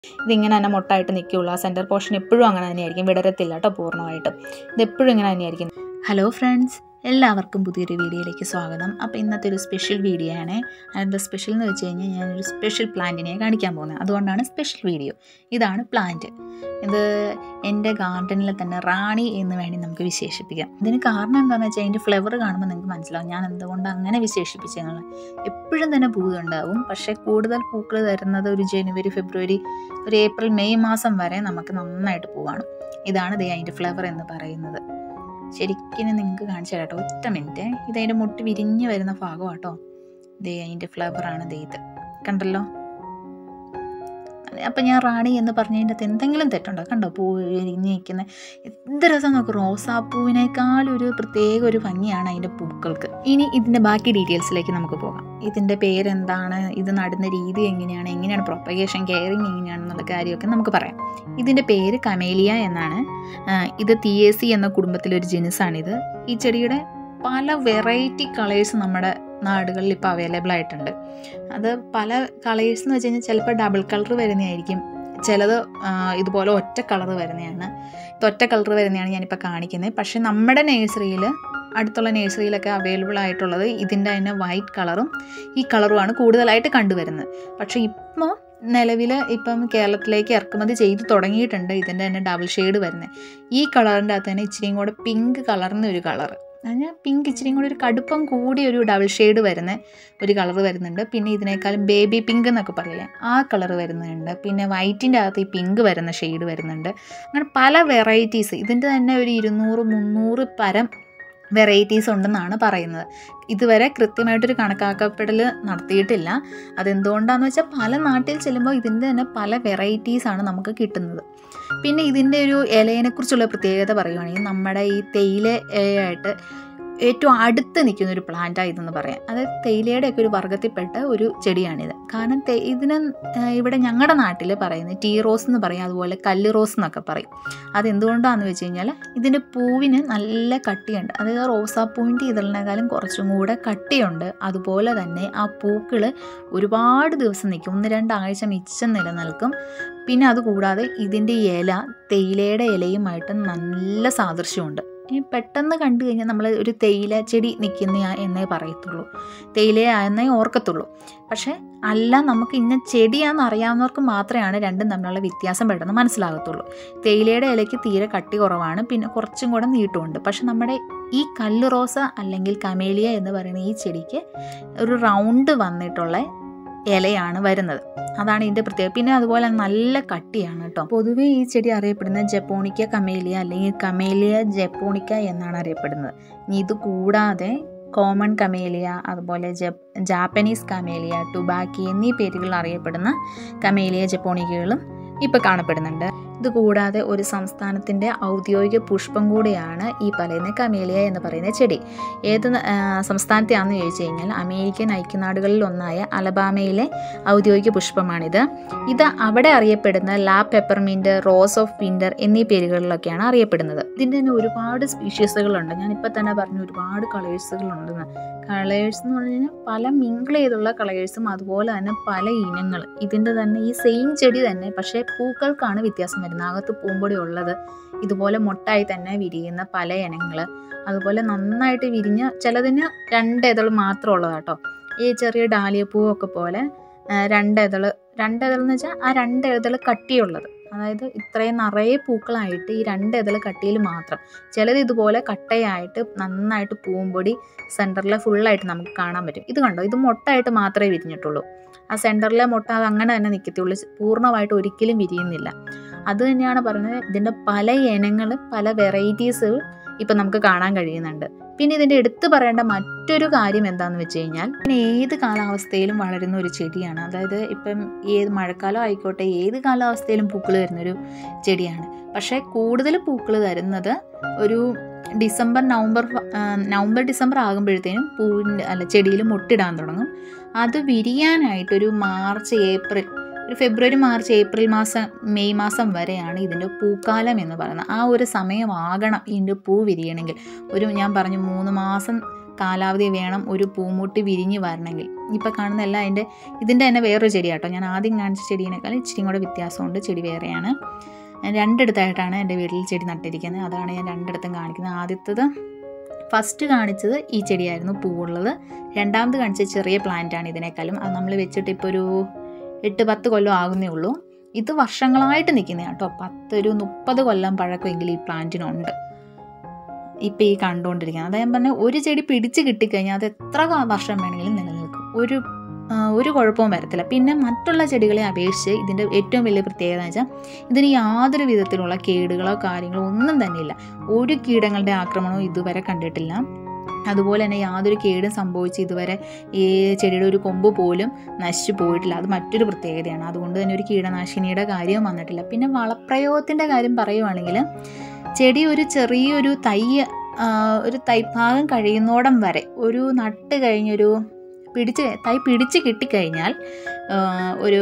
ഇതിങ്ങനെ തന്നെ മൊട്ടായിട്ട് നിൽക്കുകയുള്ളൂ. ആ സെൻറ്റർ പോർഷൻ എപ്പോഴും അങ്ങനെ തന്നെയായിരിക്കും, വിടരത്തില്ല കേട്ടോ പൂർണ്ണമായിട്ടും. ഇതെപ്പോഴും ഇങ്ങനെ തന്നെയായിരിക്കും. ഹലോ ഫ്രണ്ട്സ്, എല്ലാവർക്കും പുതിയൊരു വീഡിയോയിലേക്ക് സ്വാഗതം. അപ്പോൾ ഇന്നത്തെ ഒരു സ്പെഷ്യൽ വീഡിയോ ആണ്. അതിൻ്റെ സ്പെഷ്യൽ എന്ന് വെച്ച് കഴിഞ്ഞാൽ ഞാനൊരു സ്പെഷ്യൽ പ്ലാന്റിനെ കാണിക്കാൻ പോകുന്നത്. അതുകൊണ്ടാണ് സ്പെഷ്യൽ വീഡിയോ. ഇതാണ് പ്ലാന്റ്. ഇത് എൻ്റെ ഗാർഡനിൽ തന്നെ റാണി എന്ന് വേണ്ടി നമുക്ക് വിശേഷിപ്പിക്കാം. ഇതിന് കാരണം എന്താണെന്ന് വെച്ചാൽ അതിൻ്റെ ഫ്ലവർ കാണുമ്പോൾ നിങ്ങൾക്ക് മനസ്സിലാവും ഞാൻ എന്തുകൊണ്ട് അങ്ങനെ വിശേഷിപ്പിച്ചെന്നുള്ളത്. എപ്പോഴും തന്നെ പൂവുണ്ടാവും, പക്ഷേ കൂടുതൽ പൂക്കൾ തരുന്നത് ഒരു ജനുവരി, ഫെബ്രുവരി, ഒരു ഏപ്രിൽ, മെയ് മാസം വരെ നമുക്ക് നന്നായിട്ട് പൂവാണ്. ഇതാണ് അതിൻ്റെ ഫ്ലവർ എന്ന് പറയുന്നത്. ശരിക്കും നിങ്ങൾക്ക് കാണിച്ചു തരാം കേട്ടോ, ഒറ്റ മിനിറ്റ്. ഇതതിൻ്റെ മുട്ടി വിരിഞ്ഞ് വരുന്ന ഭാഗം കേട്ടോ. അതിൻ്റെ ഫ്ലവറാണ് ഇത്, കണ്ടല്ലോ. അപ്പം ഞാൻ റാണി എന്ന് പറഞ്ഞതിൻ്റെ അകത്ത് എന്തെങ്കിലും തെറ്റുണ്ടോ? കണ്ടോ പൂ വിരിഞ്ഞ് നിൽക്കുന്നത് എന്ത് രസം നോക്കും. റോസാപ്പൂവിനേക്കാളും ഒരു പ്രത്യേക ഒരു ഭംഗിയാണ് അതിൻ്റെ പൂക്കൾക്ക്. ഇനി ഇതിൻ്റെ ബാക്കി ഡീറ്റെയിൽസിലേക്ക് നമുക്ക് പോകാം. ഇതിൻ്റെ പേരെന്താണ്, ഇത് നടുന്ന രീതി എങ്ങനെയാണ് പ്രൊപ്പഗേഷൻ കെയറിങ് എങ്ങനെയാണെന്നുള്ള കാര്യമൊക്കെ നമുക്ക് പറയാം. ഇതിൻ്റെ പേര് കമേലിയ എന്നാണ്. ഇത് തിയേസി എന്ന കുടുംബത്തിലൊരു ജിനുസാണിത്. ഈ ചെടിയുടെ പല വെറൈറ്റി കളേഴ്സ് നമ്മുടെ നാടുകളിൽ ഇപ്പോൾ അവൈലബിൾ ആയിട്ടുണ്ട്. അത് പല കളേഴ്സ് എന്ന് വെച്ച് കഴിഞ്ഞാൽ ചിലപ്പോൾ ഡബിൾ കളർ വരുന്നതായിരിക്കും, ചിലത് ഇതുപോലെ ഒറ്റ കളർ വരുന്നതാണ്. ഒറ്റ കളർ വരുന്നതാണ് ഞാനിപ്പോൾ കാണിക്കുന്നത്. പക്ഷേ നമ്മുടെ നേഴ്സറിയിൽ, അടുത്തുള്ള നേഴ്സറിയിലൊക്കെ അവൈലബിൾ ആയിട്ടുള്ളത് ഇതിൻ്റെ തന്നെ വൈറ്റ് കളറും ഈ കളറുമാണ് കൂടുതലായിട്ട് കണ്ടുവരുന്നത്. പക്ഷേ ഇപ്പോൾ നിലവിൽ ഇപ്പം കേരളത്തിലേക്ക് ഇറക്കുമതി ചെയ്ത് തുടങ്ങിയിട്ടുണ്ട് ഇതിൻ്റെ തന്നെ ഡബിൾ ഷെയ്ഡ് വരുന്നത്. ഈ കളറിൻ്റെ അകത്ത് തന്നെ ഇച്ചിരിയും കൂടെ പിങ്ക് കളർന്ന ഒരു കളർ, അതിന് പിങ്ക് ഇച്ചിരിയും കൂടി ഒരു കടുപ്പം കൂടി ഒരു ഡബിൾ ഷെയ്ഡ് വരുന്ന ഒരു കളർ വരുന്നുണ്ട്. പിന്നെ ഇതിനേക്കാളും ബേബി പിങ്ക് എന്നൊക്കെ പറയില്ലേ, ആ കളർ വരുന്നുണ്ട്. പിന്നെ വൈറ്റിൻ്റെ അകത്ത് ഈ പിങ്ക് വരുന്ന ഷെയ്ഡ് വരുന്നുണ്ട്. അങ്ങനെ പല വെറൈറ്റീസ്, ഇതിൻ്റെ തന്നെ ഒരു 200-300 പരം വെറൈറ്റീസ് ഉണ്ടെന്നാണ് പറയുന്നത്. ഇതുവരെ കൃത്യമായിട്ടൊരു കണക്കാക്കപ്പെടൽ നടത്തിയിട്ടില്ല. അതെന്തുകൊണ്ടാണെന്ന് വെച്ചാൽ പല നാട്ടിൽ ചെല്ലുമ്പോൾ ഇതിൻ്റെ തന്നെ പല വെറൈറ്റീസാണ് നമുക്ക് കിട്ടുന്നത്. പിന്നെ ഇതിൻ്റെ ഒരു ഇലയെക്കുറിച്ചുള്ള പ്രത്യേകത പറയുകയാണെങ്കിൽ നമ്മുടെ ഈ തേയില ഇലയായിട്ട് ഏറ്റവും അടുത്ത് നിൽക്കുന്ന ഒരു പ്ലാന്റാണ് ഇതെന്ന് പറയാം. അതായത് തേയിലയുടെയൊക്കെ ഒരു വർഗ്ഗത്തിൽപ്പെട്ട ഒരു ചെടിയാണിത്. കാരണം ഇതിന് ഇവിടെ ഞങ്ങളുടെ നാട്ടിൽ പറയുന്നത് ടീ റോസ് എന്ന് പറയും, അതുപോലെ കല്ല് റോസ് എന്നൊക്കെ പറയും. അതെന്തുകൊണ്ടാണെന്ന് വെച്ച് കഴിഞ്ഞാൽ ഇതിൻ്റെ പൂവിന് നല്ല കട്ടിയുണ്ട്. അതായത് റോസാപ്പൂവിൻ്റെ ഇതളിനേക്കാളും കുറച്ചും കൂടെ കട്ടിയുണ്ട്. അതുപോലെ തന്നെ ആ പൂക്കൾ ഒരുപാട് ദിവസം നിൽക്കും, 1-2 ആഴ്ച മിച്ചം നിലനിൽക്കും. പിന്നെ അതുകൂടാതെ ഇതിൻ്റെ ഇല തേയിലയുടെ ഇലയുമായിട്ട് നല്ല സാദൃശ്യമുണ്ട്. പെട്ടെന്ന് കണ്ടു കഴിഞ്ഞാൽ നമ്മൾ ഒരു തേയില ചെടി നിൽക്കുന്ന എന്നേ പറയത്തുള്ളൂ, തേയില എന്നേ ഓർക്കത്തുള്ളൂ. പക്ഷേ അല്ല, നമുക്ക് ഇന്ന ചെടിയാണെന്ന് അറിയാവുന്നവർക്ക് മാത്രമാണ് രണ്ടും തമ്മിലുള്ള വ്യത്യാസം പെട്ടെന്ന് മനസ്സിലാകത്തുള്ളൂ. തേയിലയുടെ ഇലയ്ക്ക് തീരെ കട്ടി കുറവാണ്, പിന്നെ കുറച്ചും കൂടെ നീട്ടുമുണ്ട്. പക്ഷെ നമ്മുടെ ഈ കല്ല് റോസ അല്ലെങ്കിൽ കമേലിയ എന്ന് പറയുന്ന ഈ ചെടിക്ക് ഒരു റൗണ്ട് വന്നിട്ടുള്ള ഇലയാണ് വരുന്നത്. അതാണ് ഇതിൻ്റെ പ്രത്യേകത. പിന്നെ അതുപോലെ നല്ല കട്ടിയാണ് കേട്ടോ. പൊതുവേ ഈ ചെടി അറിയപ്പെടുന്നത് ജപ്പോണിക്ക കമേലിയ അല്ലെങ്കിൽ കമേലിയ ജപ്പോണിക്ക എന്നാണ് അറിയപ്പെടുന്നത്. ഇത് കൂടാതെ കോമൺ കമേലിയ, അതുപോലെ ജാപ്പനീസ് കമേലിയ, ടുബാക്കി എന്നീ പേരുകളിൽ അറിയപ്പെടുന്ന കമേലിയ ജപ്പോണിക്കകളും ഇപ്പോൾ കാണപ്പെടുന്നുണ്ട്. ഇതുകൂടാതെ ഒരു സംസ്ഥാനത്തിൻ്റെ ഔദ്യോഗിക പുഷ്പം കൂടിയാണ് ഈ പറയുന്ന കമേലിയ എന്ന് പറയുന്ന ചെടി. ഏത് സംസ്ഥാനത്തെയാണെന്ന് ചോദിച്ചു കഴിഞ്ഞാൽ അമേരിക്കൻ ഐക്യനാടുകളിൽ ഒന്നായ അലബാമയിലെ ഔദ്യോഗിക പുഷ്പമാണിത്. ഇത് അവിടെ അറിയപ്പെടുന്ന ലാ പെപ്പർമിൻറ്റ്, റോസ് ഓഫ് വിൻ്റർ എന്നീ പേരുകളിലൊക്കെയാണ് അറിയപ്പെടുന്നത്. ഇതിൻ്റെ തന്നെ ഒരുപാട് സ്പീഷീസുകളുണ്ട്. ഞാനിപ്പോൾ തന്നെ പറഞ്ഞു ഒരുപാട് കളേഴ്സുകളുണ്ടെന്ന്. കളേഴ്സ് എന്ന് പറഞ്ഞു കഴിഞ്ഞാൽ പല മിങ്കിൾ ചെയ്തുള്ള കളേഴ്സും അതുപോലെ തന്നെ പല ഇനങ്ങൾ. ഇതിൻ്റെ തന്നെ ഈ സെയിം ചെടി തന്നെ, പക്ഷേ പൂക്കൾക്കാണ് വ്യത്യാസം വരുന്നത്. അകത്ത് പൂമ്പൊടി ഉള്ളത് ഇതുപോലെ മൊട്ടായി തന്നെ വിരിയുന്ന പല ഇനങ്ങൾ, അതുപോലെ നന്നായിട്ട് വിരിഞ്ഞ് ചിലതിന് 2 ഇതൾ മാത്രം ഉള്ളതാട്ടോ. ഈ ചെറിയ ഡാലിയ പൂവൊക്കെ പോലെ 2 ഇതൾ എന്ന് വെച്ചാൽ ആ 2 ഇതൾ കട്ടിയുള്ളത്. അതായത് ഇത്രയും നിറയെ പൂക്കളായിട്ട് ഈ 2 ഇതൾ കട്ടിയിൽ മാത്രം. ചിലത് ഇതുപോലെ കട്ടയായിട്ട് നന്നായിട്ട് പൂമ്പൊടി സെൻറ്ററിൽ ഫുള്ളായിട്ട് നമുക്ക് കാണാൻ പറ്റും. ഇത് കണ്ടോ, ഇത് മൊട്ടായിട്ട് മാത്രമേ വിരിഞ്ഞിട്ടുള്ളൂ. ആ സെൻറ്ററിലെ മൊട്ട അത് അങ്ങനെ തന്നെ നിൽക്കത്തുള്ളൂ, പൂർണ്ണമായിട്ട് ഒരിക്കലും വിരിയുന്നില്ല. അത് തന്നെയാണ് പറഞ്ഞത്, ഇതിൻ്റെ പല ഇനങ്ങൾ, പല വെറൈറ്റീസ് ഇപ്പം നമുക്ക് കാണാൻ കഴിയുന്നുണ്ട്. പിന്നെ ഇതിൻ്റെ എടുത്തു പറയേണ്ട മറ്റൊരു കാര്യം എന്താണെന്ന് വെച്ച് കഴിഞ്ഞാൽ ഏത് കാലാവസ്ഥയിലും വളരുന്ന ഒരു ചെടിയാണ്. അതായത് ഇപ്പം ഏത് മഴക്കാലം ആയിക്കോട്ടെ, ഏത് കാലാവസ്ഥയിലും പൂക്കൾ വരുന്നൊരു ചെടിയാണ്. പക്ഷേ കൂടുതൽ പൂക്കൾ തരുന്നത് ഒരു നവംബർ ഡിസംബർ ആകുമ്പോഴത്തേനും ചെടിയിൽ മുട്ടിടാൻ തുടങ്ങും. അത് വിരിയാനായിട്ടൊരു മാർച്ച് ഏപ്രിൽ, ഒരു ഫെബ്രുവരി മാർച്ച് ഏപ്രിൽ മാസം മെയ് മാസം വരെയാണ് ഇതിൻ്റെ പൂക്കാലം എന്ന് പറയുന്നത്. ആ ഒരു സമയമാകണം ഇതിൻ്റെ പൂ വിരിയണമെങ്കിൽ. ഞാൻ പറഞ്ഞു 3 മാസം കാലാവധി വേണം ഒരു പൂമുട്ടി വിരിഞ്ഞ് വരണമെങ്കിൽ. ഇപ്പോൾ കാണുന്ന എല്ലാം ഇതിൻ്റെ തന്നെ വേറൊരു ചെടിയാട്ടോ. ഞാൻ ആദ്യം കാണിച്ച ചെടീനേക്കാൾ ഇച്ചിരി കൂടെ വ്യത്യാസമുണ്ട്. ചെടി വേറെയാണ്. ഞാൻ രണ്ടിടത്തായിട്ടാണ് എൻ്റെ വീട്ടിൽ ചെടി നട്ടിരിക്കുന്നത്. അതാണ് ഞാൻ രണ്ടിടത്തും കാണിക്കുന്നത്. ആദ്യത്തേത് ഫസ്റ്റ് കാണിച്ചത് ഈ ചെടിയായിരുന്നു പൂവുള്ളത്. രണ്ടാമത് കാണിച്ച ചെറിയ പ്ലാന്റാണ് ഇതിനേക്കാളും. അത് നമ്മൾ വെച്ചിട്ട് ഇപ്പോൾ ഒരു 8-10 കൊല്ലം ആകുന്നേ ഉള്ളൂ. ഇത് വർഷങ്ങളായിട്ട് നിൽക്കുന്നതാണ് കേട്ടോ. 30 കൊല്ലം പഴക്കമെങ്കിലും ഈ പ്ലാന്റിനുണ്ട്. ഇപ്പം ഈ കണ്ടുകൊണ്ടിരിക്കുന്നത് അതാ ഞാൻ പറഞ്ഞ, ഒരു ചെടി പിടിച്ച് കിട്ടിക്കഴിഞ്ഞാൽ അത് എത്ര വർഷം വേണമെങ്കിലും നിലനിൽക്കും. ഒരു കുഴപ്പവും വരത്തില്ല. പിന്നെ മറ്റുള്ള ചെടികളെ അപേക്ഷിച്ച് ഇതിൻ്റെ ഏറ്റവും വലിയ പ്രത്യേകത എന്ന് വെച്ചാൽ ഇതിന് യാതൊരു വിധത്തിലുള്ള കേടുകളോ കാര്യങ്ങളോ ഒന്നും തന്നെ ഇല്ല. ഒരു കീടങ്ങളുടെ ആക്രമണവും ഇതുവരെ കണ്ടിട്ടില്ല. അതുപോലെ തന്നെ യാതൊരു കേടും സംഭവിച്ച് ഇതുവരെ ഈ ചെടിയുടെ ഒരു കൊമ്പ് പോലും നശിച്ചു പോയിട്ടില്ല. അത് മറ്റൊരു പ്രത്യേകതയാണ്. അതുകൊണ്ട് തന്നെ ഒരു കീടനാശിനിയുടെ കാര്യവും വന്നിട്ടില്ല. പിന്നെ വളപ്രയോഗത്തിൻ്റെ കാര്യം പറയുവാണെങ്കിൽ ചെടി ഒരു ചെറിയൊരു തൈഭാഗം കഴിയുന്നോടം വരെ ഒരു നട്ട് കഴിഞ്ഞൊരു തൈ പിടിച്ച് കിട്ടിക്കഴിഞ്ഞാൽ ഒരു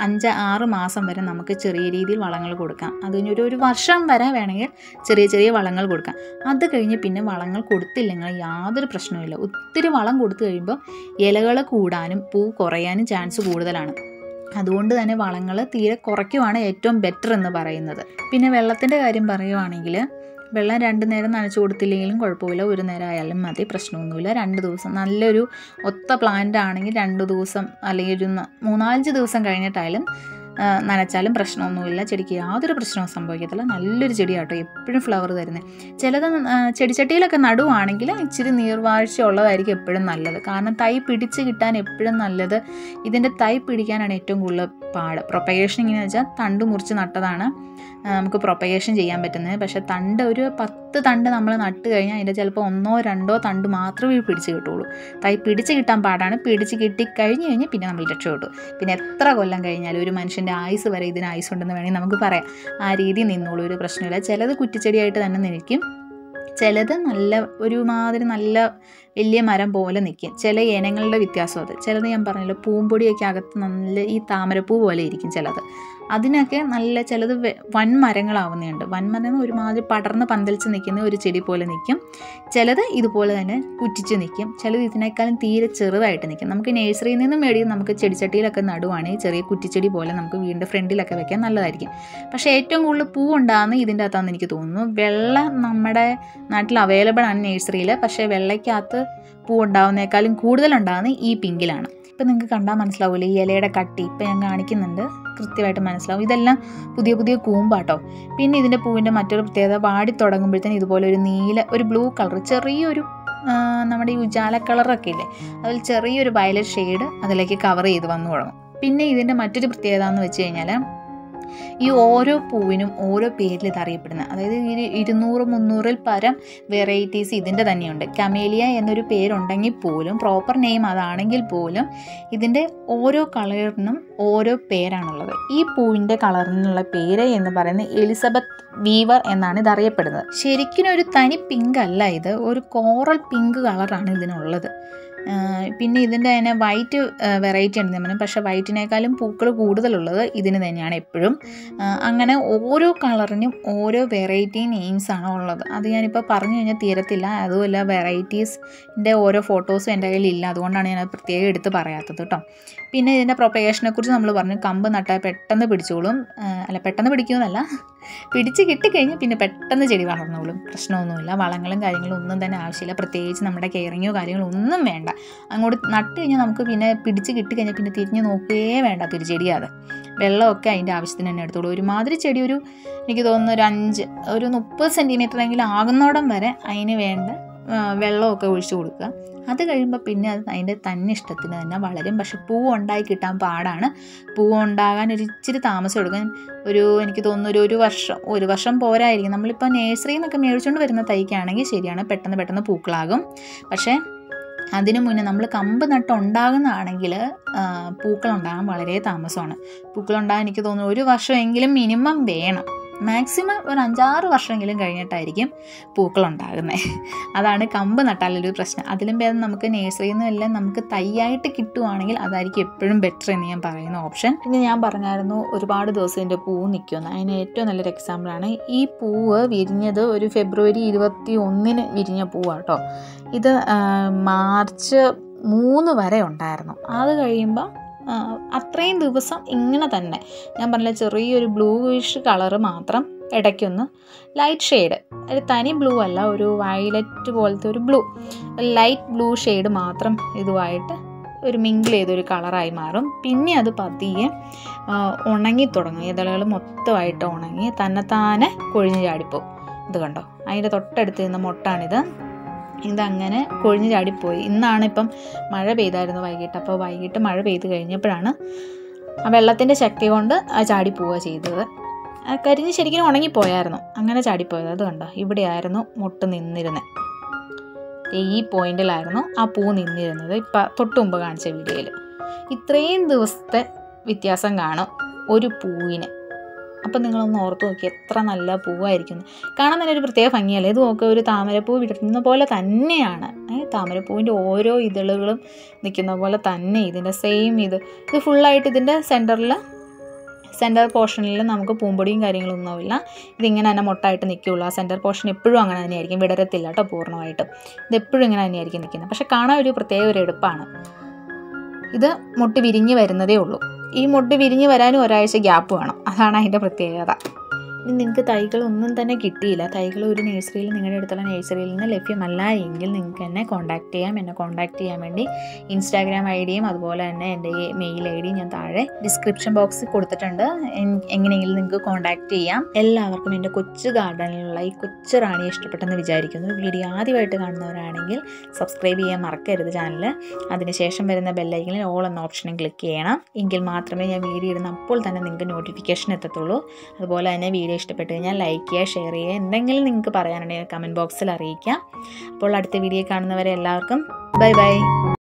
5-6 മാസം വരെ നമുക്ക് ചെറിയ രീതിയിൽ വളങ്ങൾ കൊടുക്കാം. അത് കഴിഞ്ഞ് ഒരു വർഷം വരെ വേണമെങ്കിൽ ചെറിയ വളങ്ങൾ കൊടുക്കാം. അത് കഴിഞ്ഞ് പിന്നെ വളങ്ങൾ കൊടുത്തില്ലെങ്കിൽ യാതൊരു പ്രശ്നവുമില്ല. ഒത്തിരി വളം കൊടുത്തു കഴിയുമ്പോൾ ഇലകൾ കൂടാനും പൂ കുറയാനും ചാൻസ് കൂടുതലാണ്. അതുകൊണ്ട് തന്നെ വളങ്ങൾ തീരെ കുറയ്ക്കുവാണ് ഏറ്റവും ബെറ്റർ എന്ന് പറയുന്നത്. പിന്നെ വെള്ളത്തിൻ്റെ കാര്യം പറയുവാണെങ്കിൽ വെള്ളം 2 നേരം നനച്ചു കൊടുത്തില്ലെങ്കിലും കുഴപ്പമില്ല. 1 നേരം ആയാലും മതി, പ്രശ്നമൊന്നുമില്ല. 2 ദിവസം നല്ലൊരു ഒത്ത പ്ലാന്റ് ആണെങ്കിൽ 2 ദിവസം അല്ലെങ്കിൽ ഒരു 3-5 ദിവസം കഴിഞ്ഞിട്ടായാലും നനച്ചാലും പ്രശ്നമൊന്നുമില്ല. ചെടിക്ക് യാതൊരു പ്രശ്നവും സംഭവിക്കത്തില്ല. നല്ലൊരു ചെടിയാട്ടോ, എപ്പോഴും ഫ്ലവർ തരുന്നത്. ചിലത് ചെടിച്ചട്ടിയിലൊക്കെ നടുവാണെങ്കിൽ ഇച്ചിരി നീർവാഴ്ച ഉള്ളതായിരിക്കും എപ്പോഴും നല്ലത്. കാരണം തൈ പിടിച്ച് കിട്ടാൻ എപ്പോഴും നല്ലത് ഇതിൻ്റെ തൈ പിടിക്കാനാണ് ഏറ്റവും കൂടുതൽ പാട്. പ്രൊപ്പഗേഷൻ ഇങ്ങനെ വെച്ചാൽ തണ്ട് മുറിച്ച് നട്ടതാണ് നമുക്ക് പ്രൊപ്പഗേഷൻ ചെയ്യാൻ പറ്റുന്നത്. പക്ഷേ ഒരു 10 തണ്ട് നമ്മൾ നട്ട് കഴിഞ്ഞാൽ അതിൻ്റെ ചിലപ്പോൾ 1-2 തണ്ട് മാത്രമേ പിടിച്ച് കിട്ടുള്ളൂ. തൈ പിടിച്ച് കിട്ടാൻ പാടാണ്. പിടിച്ച് കിട്ടിക്കഴിഞ്ഞ് കഴിഞ്ഞാൽ പിന്നെ നമ്മൾ രക്ഷപ്പെട്ടു. പിന്നെ എത്ര കൊല്ലം കഴിഞ്ഞാലും ഒരു മനുഷ്യൻ്റെ ആയുസ് വരെ ഇതിന് ആയുസ് ഉണ്ടെന്ന് വേണമെങ്കിൽ നമുക്ക് പറയാം. ആ രീതി നിന്നോളൂ, ഒരു പ്രശ്നമില്ല. ചിലത് കുറ്റിച്ചെടിയായിട്ട് തന്നെ നിൽക്കും, ചിലത് ഒരുമാതിരി നല്ല വലിയ മരം പോലെ നിൽക്കും. ചില ഇനങ്ങളുടെ വ്യത്യാസം അത്. ചിലത് ഞാൻ പറഞ്ഞല്ലോ പൂമ്പൊടിയൊക്കെ അകത്ത് നല്ല ഈ താമരപ്പൂ പോലെ ഇരിക്കും ചിലത്. അതിനൊക്കെ ചിലത് വൻമരങ്ങളാവുന്നുണ്ട്. വൻമരം ഒരുമാതിരി പടർന്ന് പന്തലിച്ച് നിൽക്കുന്ന ഒരു ചെടി പോലെ നിൽക്കും. ചിലത് ഇതുപോലെ തന്നെ കുറ്റിച്ച് നിൽക്കും. ചിലത് ഇതിനേക്കാളും തീരെ ചെറുതായിട്ട് നിൽക്കും. നമുക്ക് നഴ്സറിയിൽ നിന്നും മേടിയും നമുക്ക് ചെടിച്ചട്ടിയിലൊക്കെ നടുവാണെങ്കിൽ ചെറിയ കുറ്റിച്ചെടി പോലെ നമുക്ക് വീടിൻ്റെ ഫ്രണ്ടിലൊക്കെ വെക്കാൻ നല്ലതായിരിക്കും. പക്ഷേ ഏറ്റവും കൂടുതൽ പൂ ഉണ്ടാകുന്ന ഇതിൻ്റെ അകത്താണെന്ന് എനിക്ക് തോന്നുന്നു. വെള്ള നമ്മുടെ നാട്ടിൽ അവൈലബിൾ ആണ് നഴ്സറിയിൽ. പക്ഷേ വെള്ളയ്ക്കകത്ത് പൂ ഉണ്ടാകുന്നേക്കാളും കൂടുതലുണ്ടാകുന്നത് ഈ പിങ്കിലാണ്. ഇപ്പം നിങ്ങൾക്ക് കണ്ടാൽ മനസ്സിലാവില്ല ഈ ഇലയുടെ കട്ടി. ഇപ്പം ഞാൻ കാണിക്കുന്നുണ്ട്, കൃത്യമായിട്ട് മനസ്സിലാവും. ഇതെല്ലാം പുതിയ കൂമ്പാട്ടോ. പിന്നെ ഇതിൻ്റെ പൂവിൻ്റെ മറ്റൊരു പ്രത്യേകത, വാടി തുടങ്ങുമ്പോഴത്തേന് ഇതുപോലെ ഒരു ബ്ലൂ കളർ, ചെറിയൊരു നമ്മുടെ ഈ ഉജാല കളറൊക്കെ ഇല്ലേ, അതിൽ ചെറിയൊരു വയലറ്റ് ഷെയ്ഡ് അതിലേക്ക് കവർ ചെയ്ത് വന്നു തുടങ്ങും. പിന്നെ ഇതിൻ്റെ മറ്റൊരു പ്രത്യേകത എന്ന് വെച്ച് കഴിഞ്ഞാൽ ഈ ഓരോ പൂവിനും ഓരോ പേരിൽ ഇത് അറിയപ്പെടുന്നത്. അതായത് 200-300 പരം വെറൈറ്റീസ് ഇതിൻ്റെ തന്നെയുണ്ട്. കമേലിയ എന്നൊരു പേരുണ്ടെങ്കിൽ പോലും, പ്രോപ്പർ നെയിം അതാണെങ്കിൽ പോലും, ഇതിൻ്റെ ഓരോ കളറിനും ഓരോ പേരാണുള്ളത്. ഈ പൂവിൻ്റെ കളറിനുള്ള പേര് എന്ന് പറയുന്നത് എലിസബത്ത് വീവർ എന്നാണ് ഇത് അറിയപ്പെടുന്നത്. ശരിക്കും ഒരു തനി പിങ്ക് അല്ല ഇത്, ഒരു കോറൽ പിങ്ക് കളറാണ് ഇതിനുള്ളത്. പിന്നെ ഇതിൻ്റെ തന്നെ വൈറ്റ് വെറൈറ്റി ഉണ്ട് നമ്മൾ. പക്ഷേ വൈറ്റിനേക്കാളും പൂക്കൾ കൂടുതലുള്ളത് ഇതിന് തന്നെയാണ് എപ്പോഴും. അങ്ങനെ ഓരോ കളറിനും ഓരോ വെറൈറ്റി നെയിംസാണ് ഉള്ളത്. അത് ഞാനിപ്പോൾ പറഞ്ഞു കഴിഞ്ഞാൽ തീരത്തില്ല. അതുമല്ല വെറൈറ്റീസിൻ്റെ ഓരോ ഫോട്ടോസും എൻ്റെ കയ്യിലില്ല, അതുകൊണ്ടാണ് ഞാൻ പ്രത്യേകം എടുത്ത് പറയാത്തത് കേട്ടോ. പിന്നെ ഇതിൻ്റെ പ്രൊപ്പഗേഷനെ കുറിച്ച് നമ്മൾ പറഞ്ഞു, കമ്പ് നട്ടാൽ പെട്ടെന്ന് പിടിച്ചോളും. പെട്ടെന്ന് പിടിക്കുമെന്നല്ല, പിടിച്ച് കിട്ടിക്കഴിഞ്ഞാൽ പിന്നെ പെട്ടെന്ന് ചെടി വളർന്നോളും, പ്രശ്നമൊന്നുമില്ല. വളങ്ങളും കാര്യങ്ങളും ഒന്നും തന്നെ ആവശ്യമില്ല. പ്രത്യേകിച്ച് നമ്മുടെ കെയറിങ്ങോ കാര്യങ്ങളോ ഒന്നും വേണ്ട. അങ്ങോട്ട് നട്ട് കഴിഞ്ഞാൽ നമുക്ക് പിന്നെ പിടിച്ച് കിട്ടിക്കഴിഞ്ഞാൽ പിന്നെ തിരിഞ്ഞ് നോക്കുകയേ വേണ്ടാത്തൊരു ചെടിയാണ്. വെള്ളമൊക്കെ അതിൻ്റെ ആവശ്യത്തിന് തന്നെ എടുത്തോളൂ. ഒരുമാതിരി ചെടി എനിക്ക് തോന്നുന്നു ഒരു 30 സെൻറ്റിമീറ്ററെങ്കിലും ആകുന്നോടം വരെ അതിന് വേണ്ട വെള്ളമൊക്കെ ഒഴിച്ചു കൊടുക്കുക. അത് കഴിയുമ്പോൾ പിന്നെ അത് അതിൻ്റെ തന്നെ ഇഷ്ടത്തിന് തന്നെ വളരും. പക്ഷെ പൂവ് ഉണ്ടായി കിട്ടാൻ പാടാണ്. പൂവ് ഉണ്ടാകാൻ ഇച്ചിരി താമസം എടുക്കും. എനിക്ക് തോന്നുന്നു ഒരു വർഷം പോരായിരിക്കും. നമ്മളിപ്പോൾ നേഴ്സറിയിൽ നിന്നൊക്കെ മേടിച്ചുകൊണ്ട് വരുന്ന തൈക്കാണെങ്കിൽ ശരിയാണ്, പെട്ടെന്ന് പൂക്കളാകും. പക്ഷേ അതിനു മുന്നേ നമ്മൾ കമ്പ് നട്ടുണ്ടാകുന്നതാണെങ്കിൽ പൂക്കളുണ്ടാകാൻ വളരെ താമസമാണ്. പൂക്കളുണ്ടാകാൻ എനിക്ക് തോന്നുന്നു 1 വർഷമെങ്കിലും മിനിമം വേണം. മാക്സിമം ഒരു 5-6 വർഷമെങ്കിലും കഴിഞ്ഞിട്ടായിരിക്കും പൂക്കളുണ്ടാകുന്നത്. അതാണ് കമ്പ് നട്ടാലൊരു പ്രശ്നം. അതിലും ഭേദം നമുക്ക് നഴ്സറിയിൽ നിന്നും എല്ലാം നമുക്ക് തൈയായിട്ട് കിട്ടുവാണെങ്കിൽ അതായിരിക്കും എപ്പോഴും ബെറ്റർ എന്ന് ഞാൻ പറയുന്ന ഓപ്ഷൻ. പിന്നെ ഞാൻ പറഞ്ഞായിരുന്നു ഒരുപാട് ദിവസം ഇതിൻ്റെ പൂവ് നിൽക്കുമെന്ന്. അതിന് ഏറ്റവും നല്ലൊരു എക്സാമ്പിളാണ് ഈ പൂവ് വിരിഞ്ഞത് ഒരു ഫെബ്രുവരി 21 വിരിഞ്ഞ പൂവാട്ടോ. ഇത് മാർച്ച് 3 വരെ ഉണ്ടായിരുന്നു. അത് കഴിയുമ്പോൾ അത്രയും ദിവസം ഇങ്ങനെ തന്നെ ഞാൻ പറഞ്ഞില്ല, ചെറിയൊരു ബ്ലൂയിഷ് കളറ് മാത്രം, ഇടയ്ക്കൊന്ന് ലൈറ്റ് ഷെയ്ഡ്, ഒരു തനി ബ്ലൂ അല്ല, ഒരു വയലറ്റ് പോലത്തെ ഒരു ബ്ലൂ, ലൈറ്റ് ബ്ലൂ ഷെയ്ഡ് മാത്രം ഇതുമായിട്ട് ഒരു മിങ്കിൾ ചെയ്തൊരു കളറായി മാറും. പിന്നെ അത് പതിയെ ഉണങ്ങി തുടങ്ങും. ഇതളുകൾ മൊത്തമായിട്ട് ഉണങ്ങി തന്നെത്താനെ കൊഴിഞ്ഞ് ചാടിപ്പോവും. ഇത് കണ്ടോ, അതിൻ്റെ തൊട്ടടുത്ത് നിന്ന മൊട്ടാണിത്. ഇതങ്ങനെ കൊഴിഞ്ഞ് ചാടിപ്പോയി. ഇന്നാണിപ്പം മഴ പെയ്തായിരുന്നു വൈകിട്ട്. അപ്പോൾ വൈകിട്ട് മഴ പെയ്ത് കഴിഞ്ഞപ്പോഴാണ് ആ വെള്ളത്തിൻ്റെ ശക്തി കൊണ്ട് ആ ചാടിപ്പോവുക ചെയ്തത്. കരിഞ്ഞ് ശരിക്കും ഉണങ്ങിപ്പോയായിരുന്നു, അങ്ങനെ ചാടിപ്പോയത്. അത് കണ്ടോ, ഇവിടെയായിരുന്നു മൊട്ട് നിന്നിരുന്നത്. ഈ പോയിന്റിലായിരുന്നു ആ പൂ നിന്നിരുന്നത്. ഇപ്പം തൊട്ട് മുമ്പ് കാണിച്ച വീഡിയോയിൽ ഇത്രയും ദിവസത്തെ വ്യത്യാസം കാണും ഒരു പൂവിന്. അപ്പം നിങ്ങളൊന്ന് ഓർത്ത് നോക്കി, എത്ര നല്ല പൂവായിരിക്കും. കാണാൻ തന്നെ ഒരു പ്രത്യേക ഭംഗിയല്ലേ. ഇത് നോക്കുക, ഒരു താമരപ്പൂ വിടർത്തുന്ന പോലെ തന്നെയാണ്. താമരപ്പൂവിൻ്റെ ഓരോ ഇതളുകളും നിൽക്കുന്ന പോലെ തന്നെ ഇതിൻ്റെ സെയിം ഇത് ഫുള്ളായിട്ട് ഇതിൻ്റെ സെൻറ്റർ പോർഷനിൽ നമുക്ക് പൂമ്പൊടിയും കാര്യങ്ങളൊന്നുമില്ല. ഇതിങ്ങനെ തന്നെ മൊട്ടായിട്ട് നിൽക്കുകയുള്ളൂ. ആ സെൻറ്റർ പോർഷൻ എപ്പോഴും അങ്ങനെ തന്നെയായിരിക്കും, വിടരത്തില്ല കേട്ടോ പൂർണ്ണമായിട്ടും. ഇതെപ്പോഴും ഇങ്ങനെ തന്നെയായിരിക്കും നിൽക്കുന്നത്. പക്ഷെ കാണാൻ ഒരു പ്രത്യേക ഒരു എടുപ്പാണ്. ഇത് മൊട്ട് വിരിഞ്ഞ് വരുന്നതേ ഉള്ളൂ. ഈ മൊട്ട് വിരിഞ്ഞ് വരാനും ഒരാഴ്ച ഗ്യാപ്പ് വേണം. അതാണ് അതിൻ്റെ പ്രത്യേകത. ഇനി നിങ്ങൾക്ക് തൈകളൊന്നും തന്നെ കിട്ടിയില്ല, തൈകൾ ഒരു നഴ്സറിയിൽ, നിങ്ങളുടെ അടുത്തുള്ള നഴ്സറിയിൽ നിന്ന് ലഭ്യമല്ല എങ്കിൽ നിങ്ങൾക്ക് എന്നെ കോൺടാക്ട് ചെയ്യാം. എന്നെ കോൺടാക്ട് ചെയ്യാൻ വേണ്ടി ഇൻസ്റ്റാഗ്രാം ഐഡിയും അതുപോലെ തന്നെ എൻ്റെ മെയിൽ ഐഡിയും ഞാൻ താഴെ ഡിസ്ക്രിപ്ഷൻ ബോക്സിൽ കൊടുത്തിട്ടുണ്ട്. എങ്ങനെയെങ്കിലും നിങ്ങൾക്ക് കോൺടാക്ട് ചെയ്യാം. എല്ലാവർക്കും എൻ്റെ കൊച്ചു ഗാർഡനിലുള്ള ഈ കൊച്ചു റാണിയെ ഇഷ്ടപ്പെട്ടെന്ന് വിചാരിക്കുന്നു. വീഡിയോ ആദ്യമായിട്ട് കാണുന്നവരാണെങ്കിൽ സബ്സ്ക്രൈബ് ചെയ്യാൻ മറക്കരുത് ചാനൽ. അതിനുശേഷം വരുന്ന ബെല്ലൈക്കനിൽ ഓൾ എന്ന ഓപ്ഷനും ക്ലിക്ക് ചെയ്യണം. എങ്കിൽ മാത്രമേ ഞാൻ വീഡിയോ ഇടുന്ന അപ്പോൾ തന്നെ നിങ്ങൾക്ക് നോട്ടിഫിക്കേഷൻ എത്തത്തുള്ളൂ. അതുപോലെ തന്നെ വീഡിയോ ഇഷ്ടപ്പെട്ട് കഴിഞ്ഞാൽ ലൈക്ക് ചെയ്യുക, ഷെയർ ചെയ്യുക. എന്തെങ്കിലും നിങ്ങൾക്ക് പറയാനുണ്ടെങ്കിൽ കമൻറ്റ് ബോക്സിൽ അറിയിക്കാം. അപ്പോൾ അടുത്ത വീഡിയോ കാണുന്നവരെ എല്ലാവർക്കും ബൈ ബൈ.